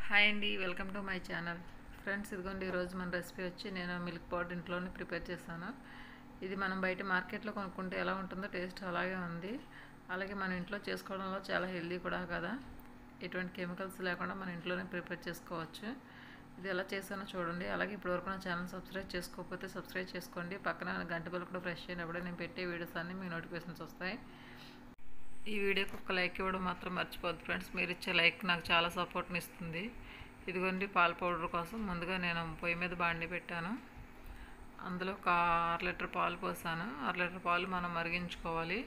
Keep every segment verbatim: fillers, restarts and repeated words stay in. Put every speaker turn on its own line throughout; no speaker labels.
Hi అండి, welcome to my channel. Friends, ఇదిగోండి ఈరోజు మన రెసిపీ వచ్చి నేను మిల్క్ పౌడర్ ఇంట్లోనే ప్రిపేర్ చేశాను. ఇది మనం బయట మార్కెట్లో కొనుక్కుంటే ఎలా ఉంటుందో టేస్ట్ అలాగే ఉంది. అలాగే మన ఇంట్లో చేసుకోవడంలో చాలా హెల్దీ కూడా కదా. ఎటువంటి కెమికల్స్ లేకుండా మన ఇంట్లోనే ప్రిపేర్ చేసుకోవచ్చు. ఇది ఎలా చేశానో చూడండి. అలాగే ఇప్పటివరకు నా ఛానల్ సబ్స్క్రైబ్ చేసుకోకపోతే సబ్స్క్రైబ్ చేసుకోండి. పక్కన గంట బెల్ కూడా ప్రెస్ చేయనప్పుడే నేను పెట్టే వీడియోస్ అన్నీ మీ నోటిఫికేషన్స్ వస్తాయి. ఈ వీడియోకి ఒక లైక్ ఇవ్వడం మాత్రం మర్చిపోద్దు ఫ్రెండ్స్. మీరు ఇచ్చే లైక్ నాకు చాలా సపోర్ట్ని ఇస్తుంది. ఇదిగోండి పాల పౌడర్ కోసం ముందుగా నేను పొయ్యి మీద బాండి పెట్టాను. అందులో ఒక అర లీటర్ పాలు పోసాను. అర లీటర్ పాలు మనం మరిగించుకోవాలి.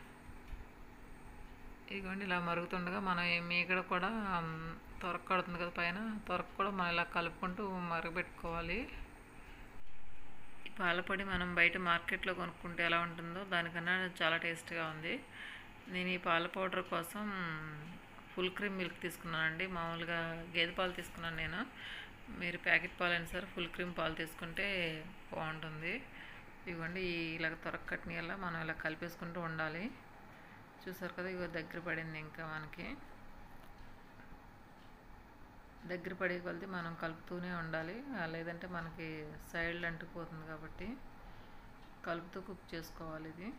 ఇదిగోండి ఇలా మరుగుతుండగా మనం మీగడ కూడా తొరక కడుతుంది కదా, పైన తొరక కూడా మనం ఇలా కలుపుకుంటూ మరగబెట్టుకోవాలి. ఈ పాలపొడి మనం బయట మార్కెట్లో కొనుక్కుంటే ఎలా ఉంటుందో దానికన్నా చాలా టేస్ట్గా ఉంది. నేను ఈ పాల పౌడర్ కోసం ఫుల్ క్రీమ్ మిల్క్ తీసుకున్నానండి. మామూలుగా గేదె పాలు తీసుకున్నాను నేను. మీరు ప్యాకెట్ పాలు అయినా సరే ఫుల్ క్రీమ్ పాలు తీసుకుంటే బాగుంటుంది. ఇవ్వండి ఇలాగ త్వరగా కట్టిన వల్ల మనం ఇలా కలిపేసుకుంటూ ఉండాలి. చూసారు కదా, ఇగో దగ్గర పడింది. ఇంకా మనకి దగ్గర పడే కొలిది మనం కలుపుతూనే ఉండాలి, లేదంటే మనకి సైడ్ అంటుకుపోతుంది. కాబట్టి కలుపుతూ కుక్ చేసుకోవాలి. ఇది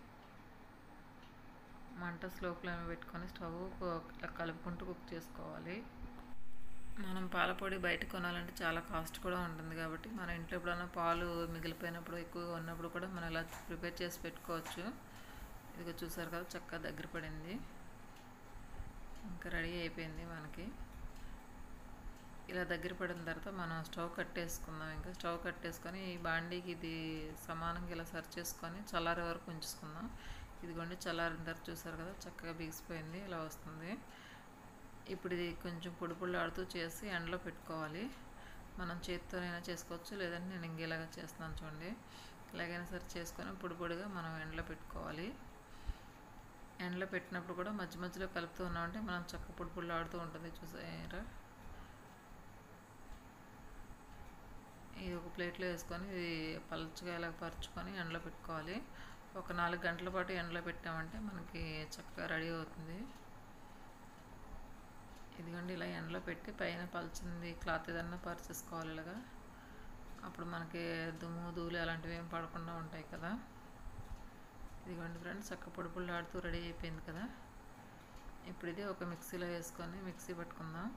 మంట స్లో ఫ్లేమ్ పెట్టుకొని స్టవ్ కలుపుకుంటూ కుక్ చేసుకోవాలి. మనం పాలపొడి బయట కొనాలంటే చాలా కాస్ట్ కూడా ఉంటుంది. కాబట్టి మన ఇంట్లో ఎప్పుడైనా పాలు మిగిలిపోయినప్పుడు ఎక్కువగా ఉన్నప్పుడు కూడా మనం ఇలా ప్రిపేర్ చేసి పెట్టుకోవచ్చు. ఇదిగో చూసారు కదా, చక్కగా దగ్గర పడింది. ఇంకా రెడీ అయిపోయింది మనకి. ఇలా దగ్గర పడిన తర్వాత మనం స్టవ్ కట్టేసుకుందాం. ఇంకా స్టవ్ కట్టేసుకొని ఈ బాండీకి ఇది సమానంగా ఇలా సర్వ్ చేసుకొని చల్లారే వరకు ఉంచుకుందాం. ఇదిగోండి చల్లారిన తర్వాత చూసారు కదా, చక్కగా బిగిసిపోయింది. ఇలా వస్తుంది. ఇప్పుడు ఇది కొంచెం పొడి పొడిలాడుతూ చేసి ఎండలో పెట్టుకోవాలి. మనం చేతితోనైనా చేసుకోవచ్చు, లేదంటే నేను ఇంకేలాగా చేస్తున్నాను చూడండి. ఎలాగైనా సరే చేసుకొని పొడి పొడిగా మనం ఎండలో పెట్టుకోవాలి. ఎండలో పెట్టినప్పుడు కూడా మధ్య మధ్యలో కలుపుతూ ఉన్నామంటే మనం చక్క పొడి పొడిలాడుతూ ఉంటుంది. చూసారా, ఇది ఒక ప్లేట్లో వేసుకొని ఇది పలుచగా ఇలా పరుచుకొని ఎండలో పెట్టుకోవాలి. ఒక నాలుగు గంటల పాటు ఎండలో పెట్టామంటే మనకి చక్కగా రెడీ అవుతుంది. ఇదిగోండి ఇలా ఎండలో పెట్టి పైన పలుచింది క్లాత్ ఏదన్నా పరిచేసుకోవాలి ఇలాగా. అప్పుడు మనకి దుమ్ము ధూళి అలాంటివి ఏం పడకుండా ఉంటాయి కదా. ఇదిగోండి ఫ్రెండ్స్, చక్క పొడి పొడి ఆడుతూ రెడీ అయిపోయింది కదా. ఇప్పుడు ఇది ఒక మిక్సీలో వేసుకొని మిక్సీ పట్టుకుందాం.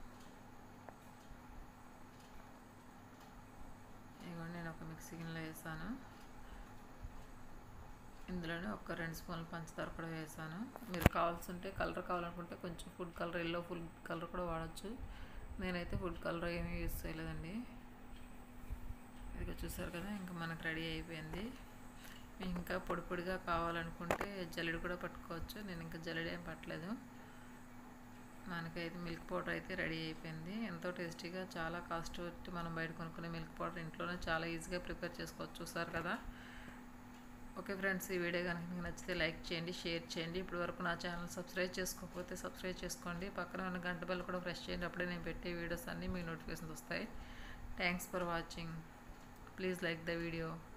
ఇదిగోండి నేను ఒక మిక్సీ గిన్నెలో వేసాను. ఇందులోనే ఒక రెండు స్పూన్లు పంచదార కూడా వేసాను. మీరు కావాల్సి ఉంటే కలర్ కావాలనుకుంటే కొంచెం food colour, yellow food colour కూడా వాడచ్చు. నేనైతే ఫుడ్ కలర్ ఏమీ యూజ్ చేయలేదండి. ఇదిగో చూసారు కదా, ఇంకా మనకు రెడీ అయిపోయింది. ఇంకా పొడి పొడిగా కావాలనుకుంటే జల్లెడ కూడా పట్టుకోవచ్చు. నేను ఇంకా జల్లెడ ఏం పట్టలేదు. మనకైతే మిల్క్ పౌడర్ అయితే రెడీ అయిపోయింది. ఎంతో టేస్టీగా, చాలా కాస్ట్ పెట్టి మనం బయట కొనుక్కునే మిల్క్ పౌడర్ ఇంట్లోనే చాలా ఈజీగా ప్రిపేర్ చేసుకోవచ్చు. చూసారు కదా. ఓకే ఫ్రెండ్స్, ఈ వీడియో కనుక మీకు నచ్చితే లైక్ చేయండి, షేర్ చేయండి. ఇప్పటి వరకు నా ఛానల్ సబ్స్క్రైబ్ చేసుకోకపోతే సబ్స్క్రైబ్ చేసుకోండి. పక్కన ఉన్న గంట బెల్ కూడా ప్రెస్ చేయండి. అప్పుడే నేను పెట్టే వీడియోస్ అన్నీ మీకు నోటిఫికేషన్స్ వస్తాయి. Thanks for watching. Please like the video.